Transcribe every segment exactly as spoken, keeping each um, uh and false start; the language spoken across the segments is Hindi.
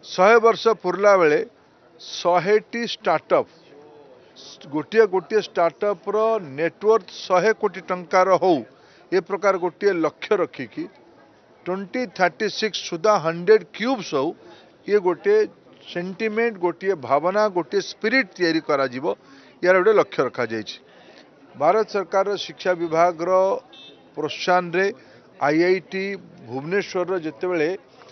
शहे वर्ष पुरला बेले शहेटी स्टार्टअप गोटे गोटे स्टार्टअप रो नेटवर्क शहे कोटी टंकार हो ए प्रकार गोटे लक्ष्य रखिकी ट्वेंटी थर्टी सिक्स सुधा हंड्रेड क्यूब्स हो ये गोटे सेंटिमेंट गोटे भावना गोटे स्पिरिट तैयारी करा जीवो यार गोटे लक्ष्य रखा जाइछि। भारत सरकार शिक्षा विभाग रो प्रोत्साहन रे आईआईटी भुवनेश्वर जिते बड़े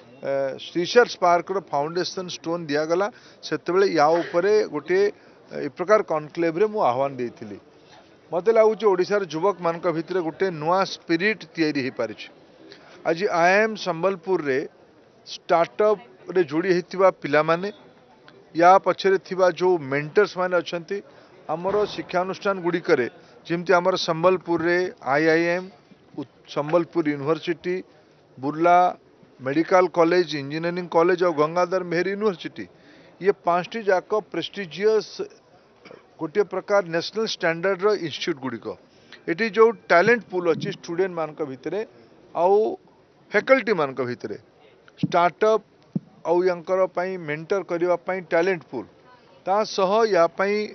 श्रीशर स्पार्क रो फाउंडेशन स्टोन दिगला से या उपरे गोटे ए प्रकार कॉन्क्लेव रे मु आह्वान देइथिली। मते लगुच ओडिशार युवक मान भितर गोटे नुआ स्पिरिट तैयारी हो पारि। आज आईएम संबलपुर रे स्टार्टअप रे जोड़ी होइतिबा पिला माने या पछरे थिबा जो मेंटर्स माने अछंती हमरो शिक्षानुष्ठान गुडी करे जेमति हमर संबलपुर रे IIM Sambalpur university Burla medical college engineering college और गंगाधर मेहर यूनिवर्सिटी ये पांचटी जाक प्रेस्टिजियस गोटे प्रकार नेशनल स्टैंडर्ड रो इंस्टीट्यूट गुड़िक एटी जो टैलेंट पूल अच्छी स्टूडेंट मान भितर आउ फैकल्टी मान भितर स्टार्टअप आउ यांकर पई मेंटर करबा पई टैलेंट पूल ता सह या पई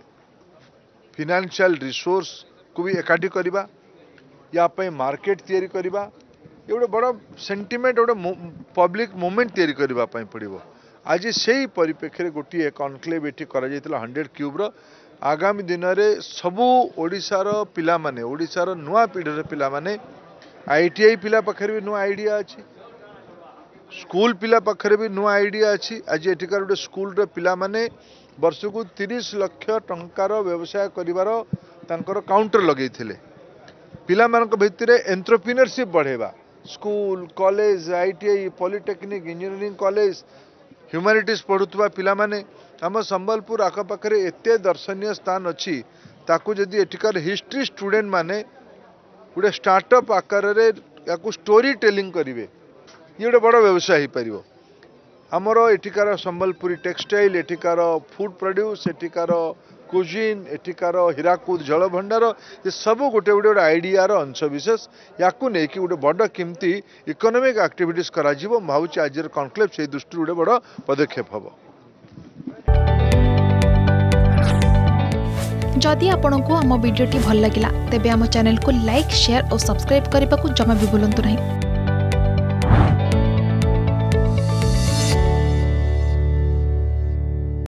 फाइनेंशियल रिसोर्स को भी एकाठी करबा या पई मार्केट तैयारी करबा ये गोटे बड़ सेंटिमेंट गोटे पब्लिक मूवमेंट तैयारी करबा पई पड़िबो। आज से ही परिप्रेक्षी गोटे कॉन्क्लेव ये हंड्रेड क्यूब्र आगामी दिन में सबू ओडिशार पिला माने ओडिशार नुआ पीढ़ी पिला माने आईटीआई पिला पाखरे भी नुआ आइडिया अच्छी स्कूल पिला पाखरे भी नुआ आइडिया अच्छी। आज एठिकार गोटे स्कूल रे पिला माने वर्ष को तीस लाख टंकार व्यवसाय करिवार तांकर काउंटर लगेइथिले। पिला मानक भितरे एंटरप्रेन्योरशिप बढ़ेबा school college ITI polytechnic engineering college humanities पढ़ुवा पिला माने आम संबलपुर आखपाखे एते दर्शनीय स्थान अच्छी ताकू जदि एठिकार हिस्ट्री स्टूडेंट माने गोटे स्टार्टअप आकार या स्टोरी टेलिंग करेंगे ये गोटे बड़ व्यवसाय हो पार। आमर एठिकार संबलपुरी टेक्सटाइल एठिकार फूड प्रोड्यूस एठिकार कुजिन एठिकार हीराकुद जल भंडार ये सब गोटे गोटे गोटे आइडियार अंश विशेष या गोटे बड़ किमती इकोनॉमिक एक्टिविटीज करा जीवो भावुच आज कॉन्क्लेव से दृष्टि गोटे बड़ पदक्षेप हम। जदि आपंक आम भिडी भल लगा तेब आम चैनल को लाइक शेयर और सब्सक्राइब करने को जमा भी भूलु नहीं।